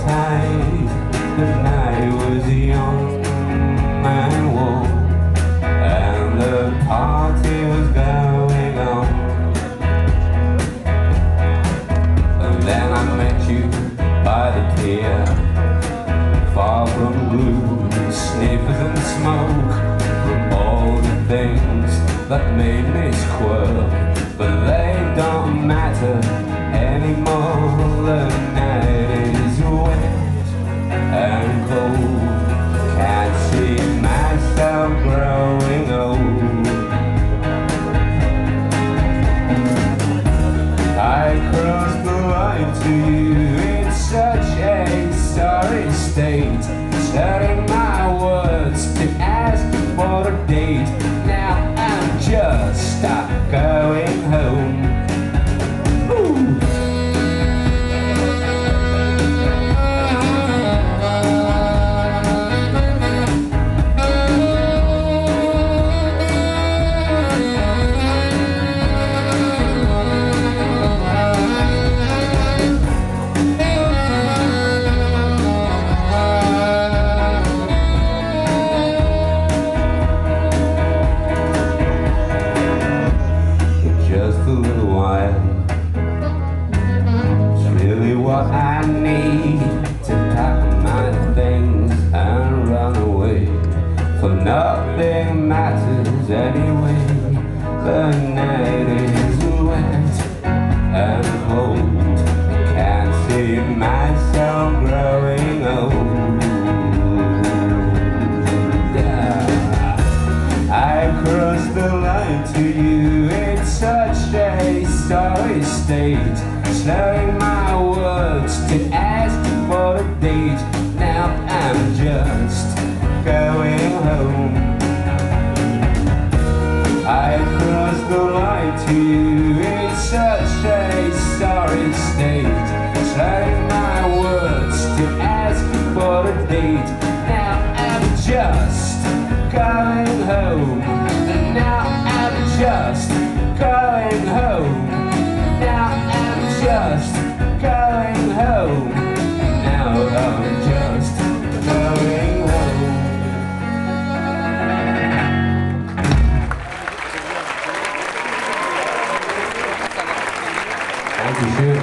tide. The night was young and warm, and the party was going on. And then I met you by the pier, far from gloom, sniffers and smoke, from all the things that made me squirm. But they don't matter anymore. The night is wet and cold, can't see myself growing old. I crossed the line to you in such a sorry state, studying my words to ask for a date. Now I'm just stuck going home. Just a little while, it's really what I need to pack my things and run away. For nothing matters anyway. The night is wet and cold, can't see myself growing old. I crossed the line to you in such a sorry state, slurring my words to ask for a date. Now I'm just going home. I crossed the line to you in such a sorry state, slurring my words to ask for a date. Now I'm just going home. And now I'm just going home. Now I'm just going home. Now I'm just going home. Thank you, sir.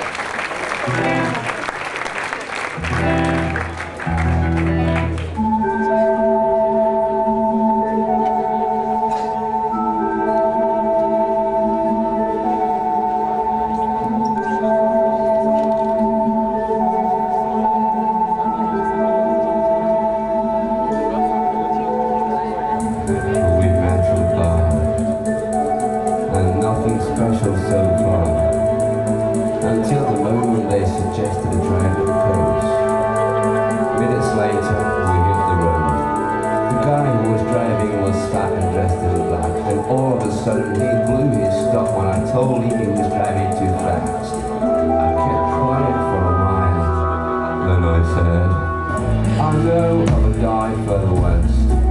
We met at the bar, and nothing special so far, until the moment they suggested a drive at coast. Minutes later, we hit the road. The guy who was driving was fat and dressed in black, and all of a sudden he blew his stop when I told him he was driving too fast. I kept quiet for a while, then I said, I know of a guy further west.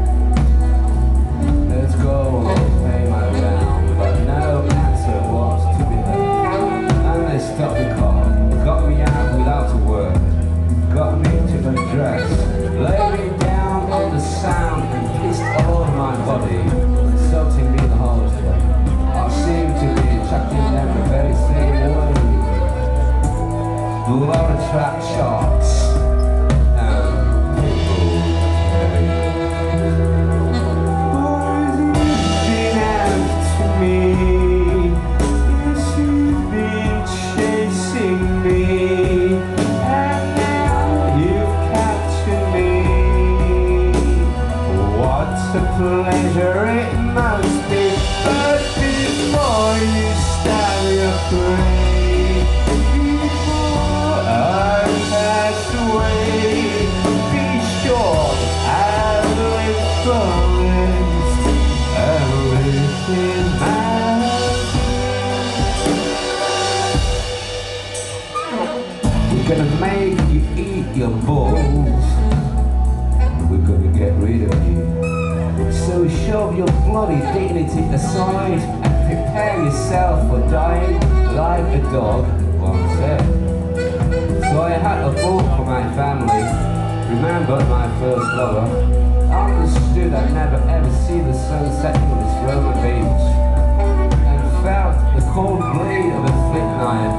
Let's go and pay my round, but no answer was to be heard. And they stopped the car, got me out without a word, got me to undress, laid me down on the sand and kissed all of my body, insulting me the whole way. I seemed to be attracting them the very same way. The Lord attract sharks and people. Pleasure it must be, but before you stab your prey, before I pass away, be sure I've lived promised, everything matters. We're gonna make you eat your balls, we're gonna get rid of you. So shove your bloody dignity aside and prepare yourself for dying like a dog once said. So So I had a thought for my family, remembered my first lover, understood I'd never ever see the sun setting on this Roman beach, and felt the cold blade of a flint knife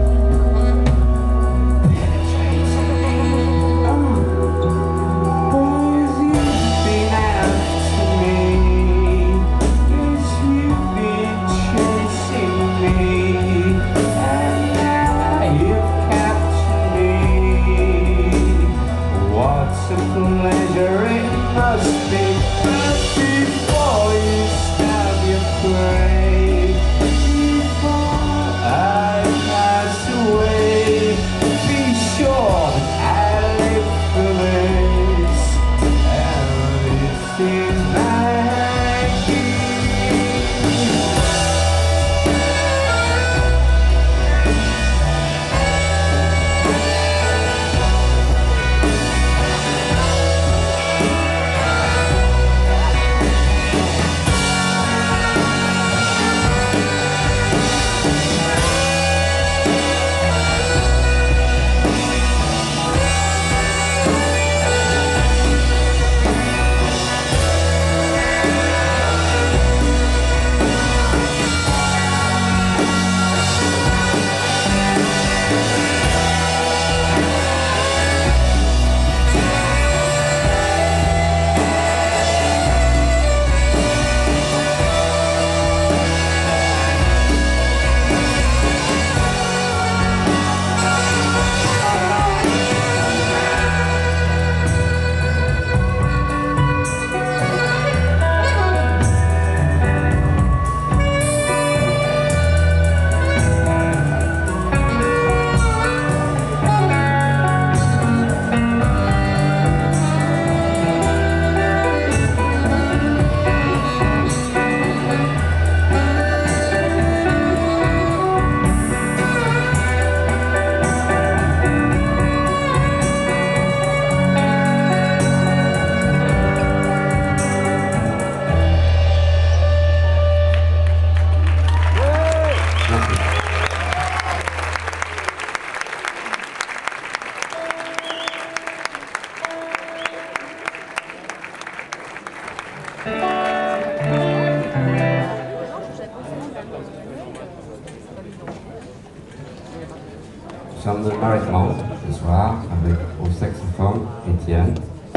chante de Maritland ce soir avec au saxophone Étienne.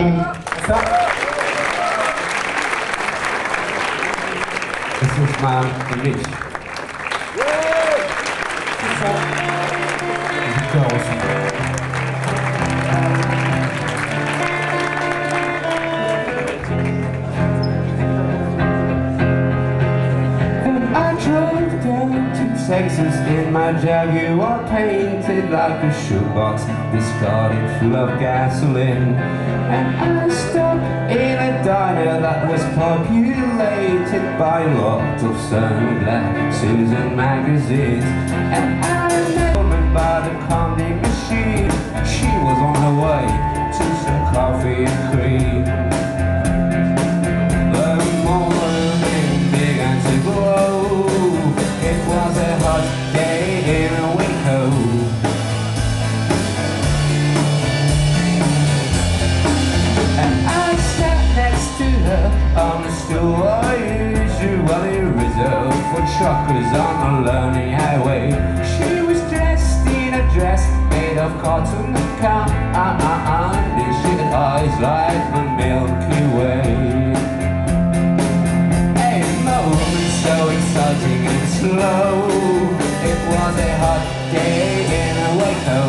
This is man Mitch. Texas in my Jaguar, painted like a shoebox, discarded full of gasoline. And I stopped in a diner that was populated by lots of sunglasses and magazines. And I met a woman by the candy machine. She was on her way to some coffee and cream. The morning began to glow. It was a hot day in Waco. And I sat next to her on a stool I usually reserved for truckers on the lonely highway. She was dressed in a dress made of cotton candy, and she had eyes like the Milky Way. So exciting and slow. It was a hot day in Waco.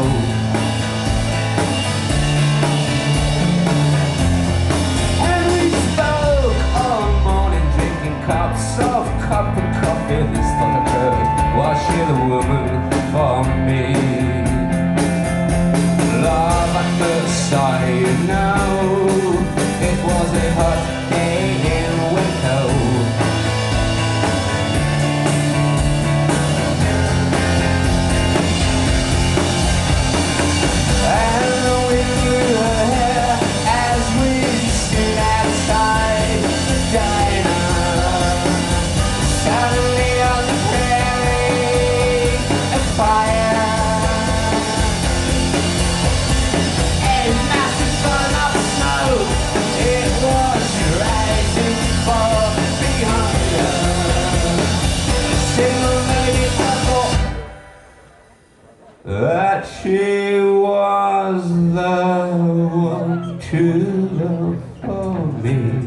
And we spoke all morning, drinking cups of cup of coffee. This thought occurred, was she the woman for me? Love at first sight, you know. It was a hot day in Waco. the one true love for me.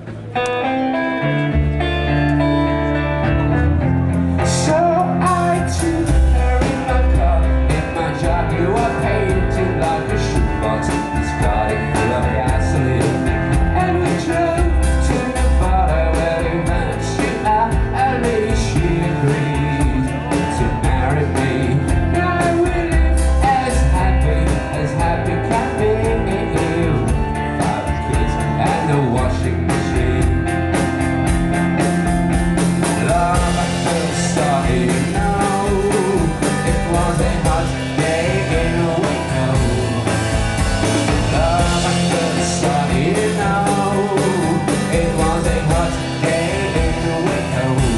So I took her in my car, in my Jaguar, painted like a shoebox, discarded full of gasoline. And we drove to Nevada where we managed to at least she agreed to marry me. Now we live as happy can be. 5 kids and a washing machine. Love at first sight, you know, it was a hot day in Waco. Love at first sight, you know, it was a hot day in Waco.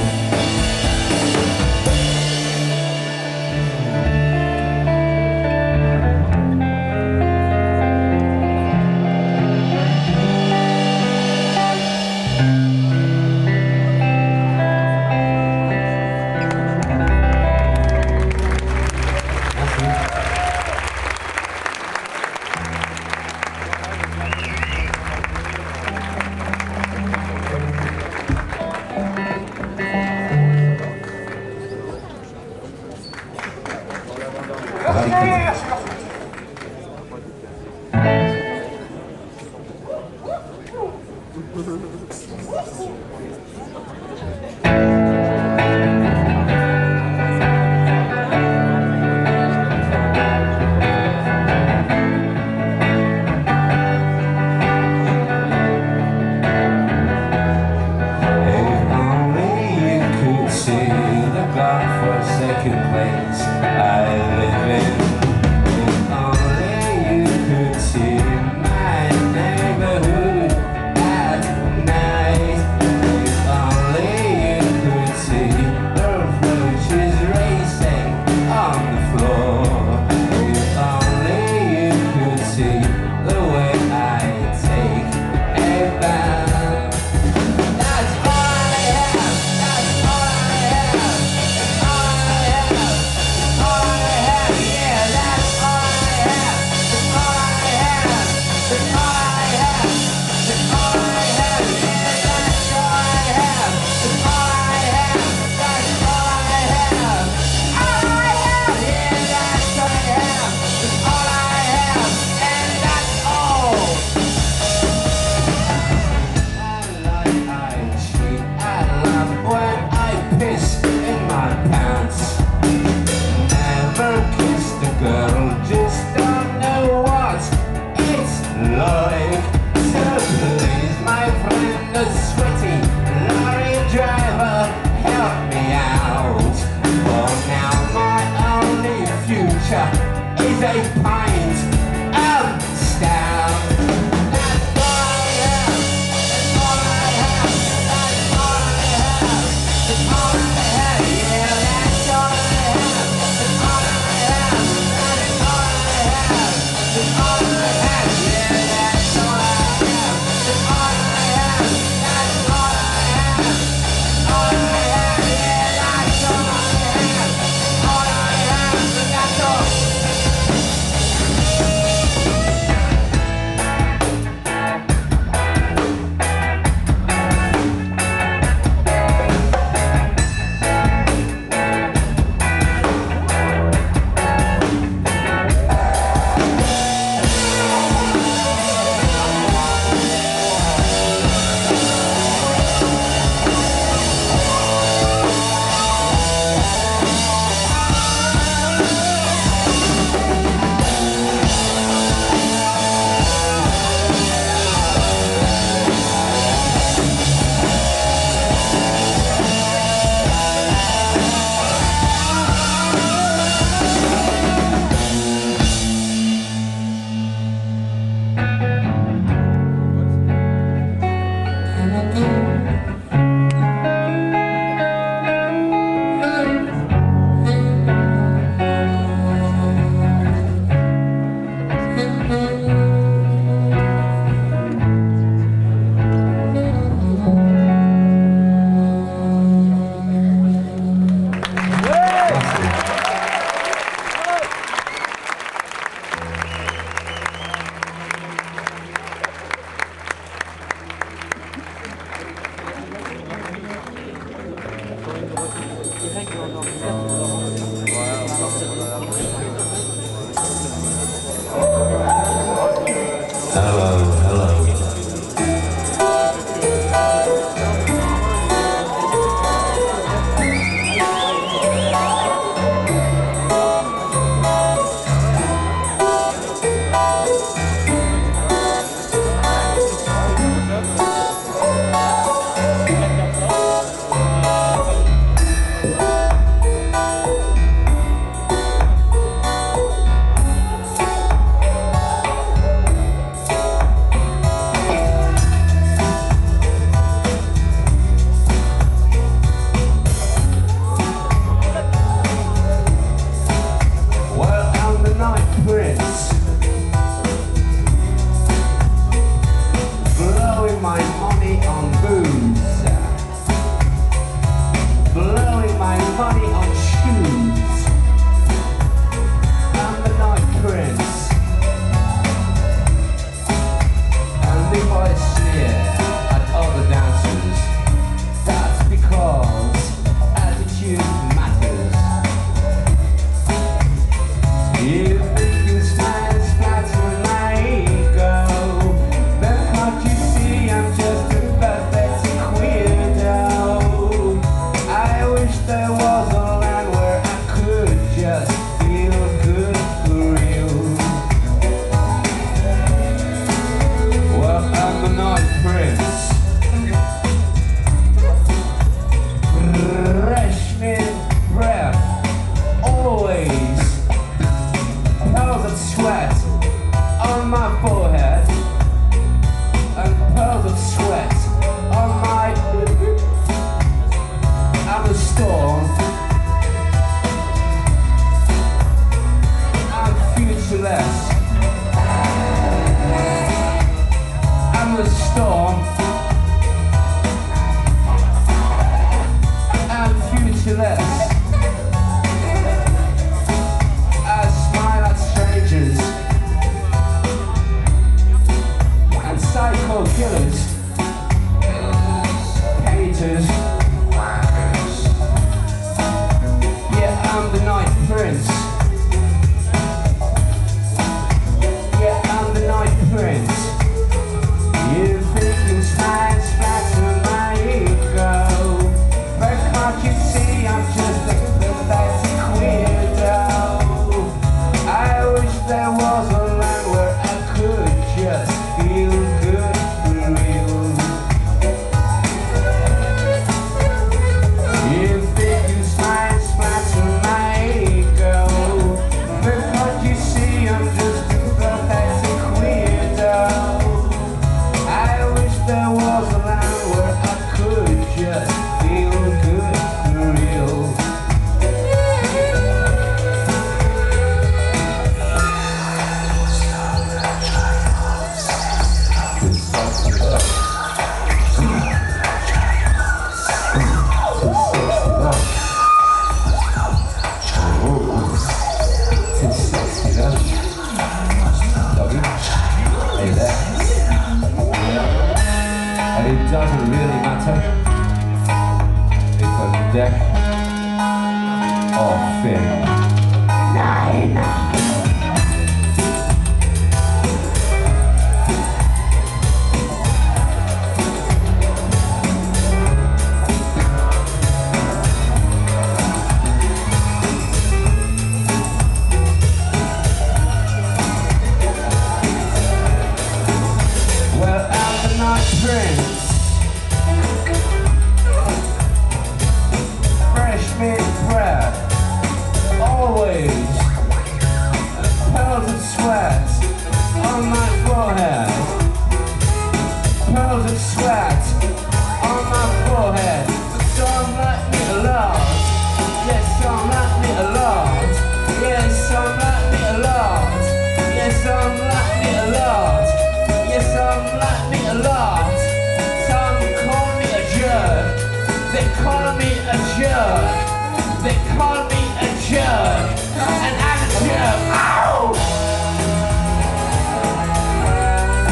Godforsaken place I live in. If only you could see my neighborhood at night. killers, haters. Yeah, I'm the Night Prince. Yeah, I'm the Night Prince. You think you splatter my ego, but can't you see I'm just a pathetic weirdo? I wish there was a land where I could just feel good for real. You think you splatter my ego, but can't you see I'm just a pathetic weirdo? I wish there was a land where I could just feel good for real. It doesn't really matter if a deck or fin 9. Well, I'm the Night Prince. Fresh mint breath, always. Pearls of sweat on my forehead. Pearls of sweat on my forehead. Some like me a lot. Yes, some like me a lot. Yes, some like me a lot. Yes, some like me a lot. Yes, some like me a lot. Some call me a jerk. They call me a jerk. They call me a jerk. And I'm a jerk. Ow!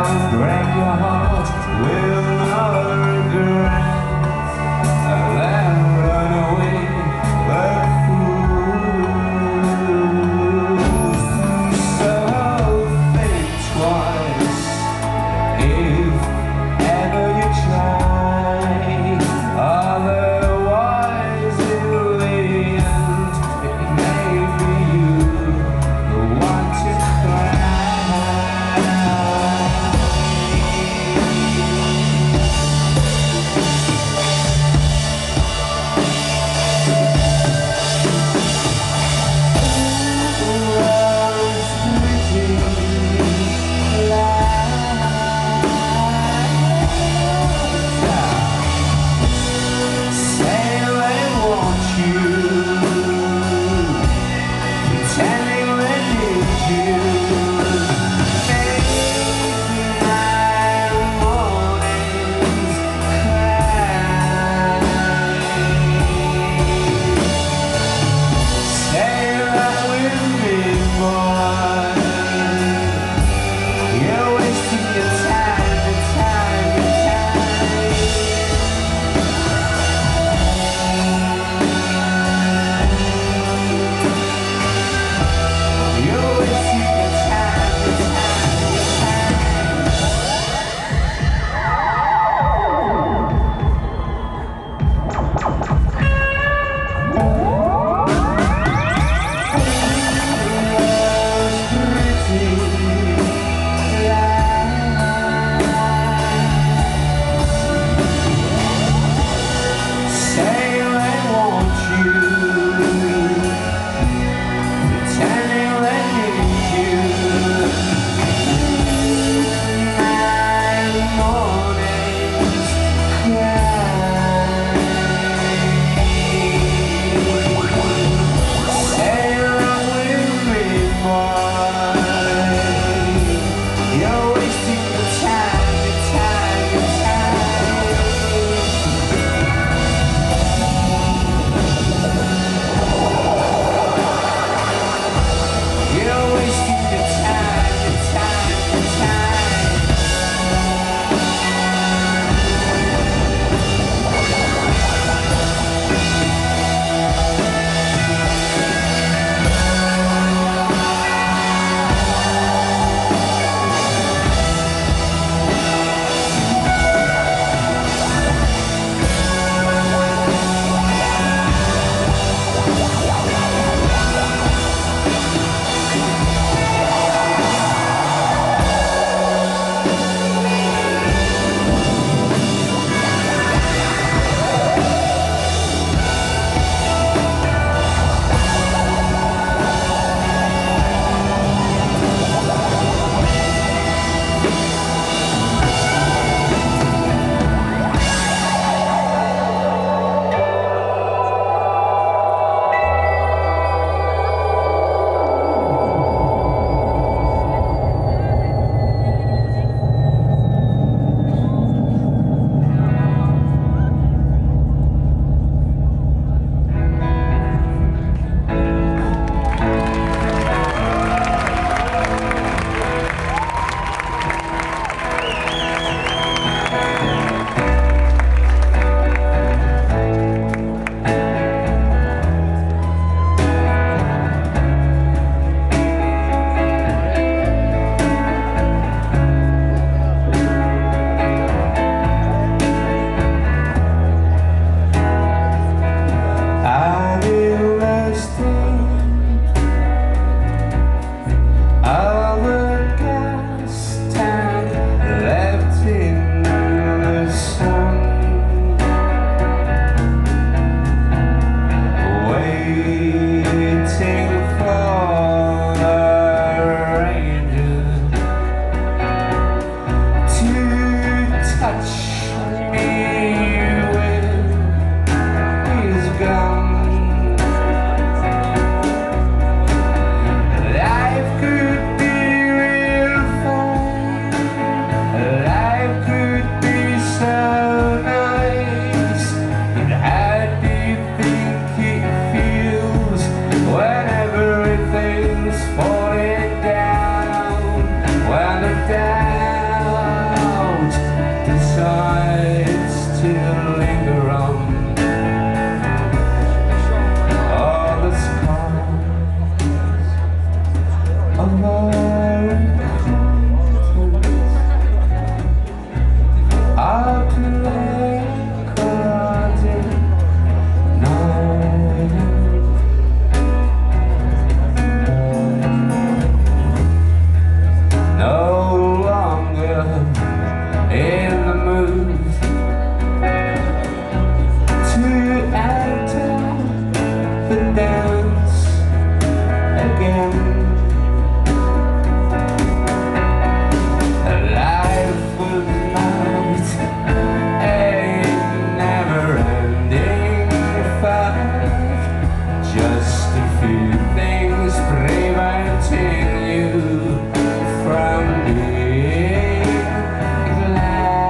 break your heart with no regret, and then run away like fools. So think twice if ever you try, otherwise in the end it may be you who want to cry. in the mood to enter the dance again. Life was not a never-ending fight, just a few things preventing you from being glad.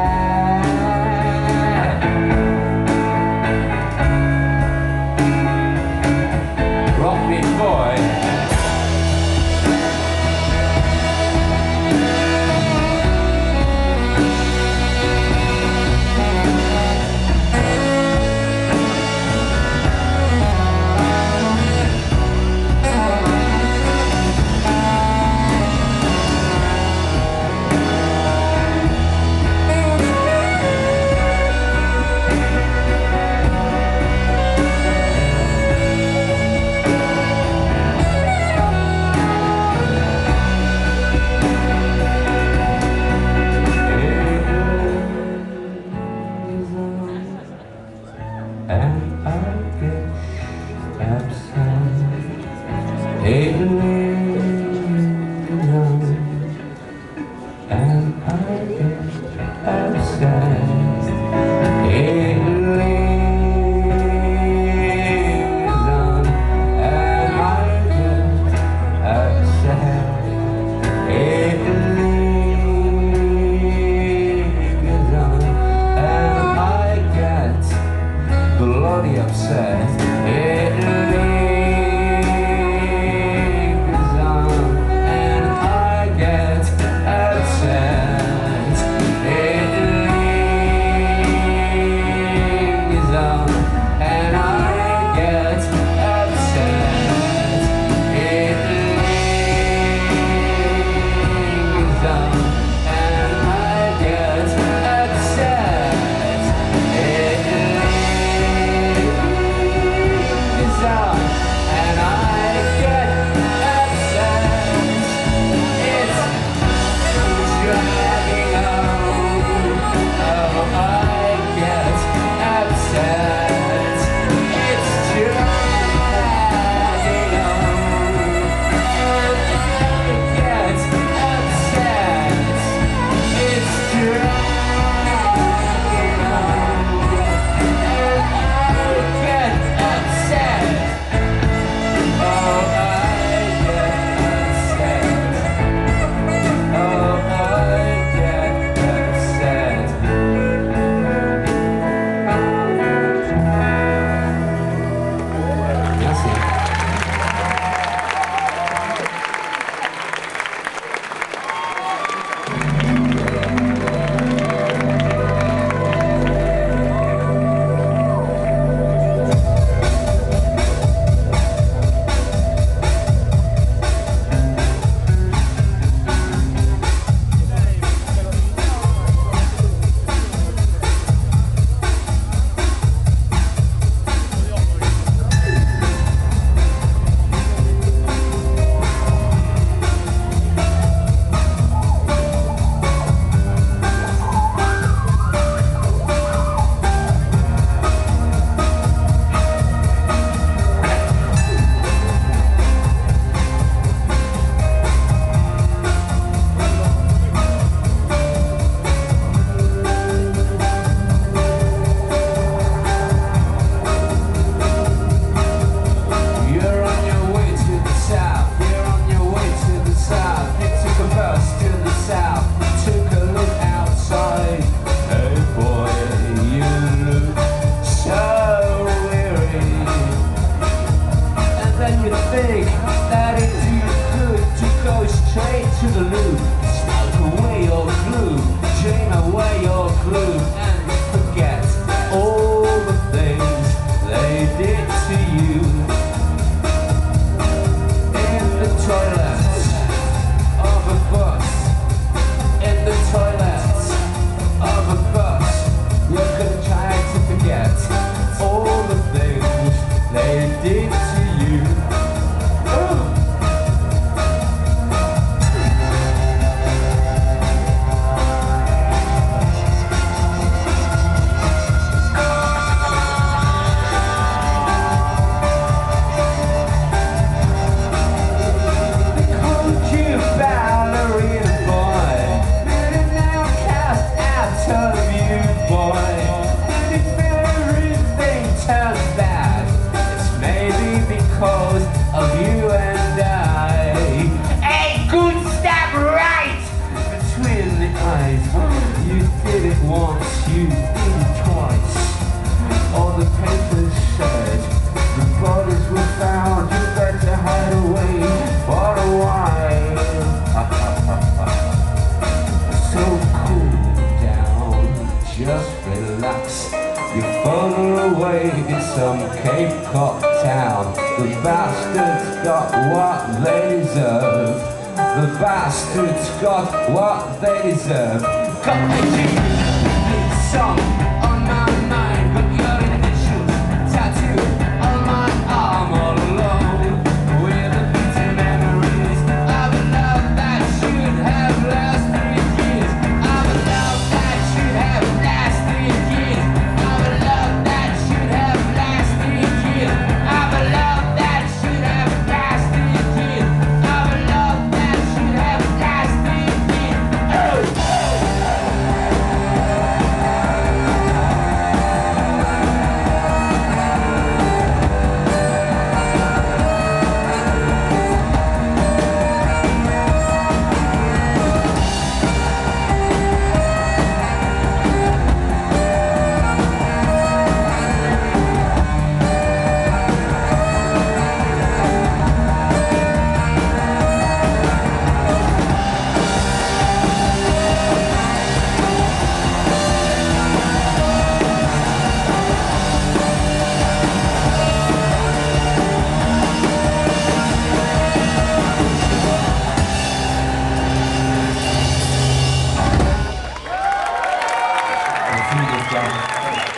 boy. And if everything turns bad, it's maybe because of you and I. A good stab right between the eyes. You did it once, you did it twice. All the papers said the bodies were found. You better hide away for a while. So cool down, just relax. You phone away in some Cape Cod town. The bastards got what they deserve. The bastards got what they deserve. Got the G song on my mind, but your initials tattooed on my arm all alone. With the bitter memories of a love that should have lasted years. Of a love that should have lasted years. Of a love that should have lasted years. Of a love that should have lasted years. Of a love that should have lasted years. Oh! Merci, Gaspard.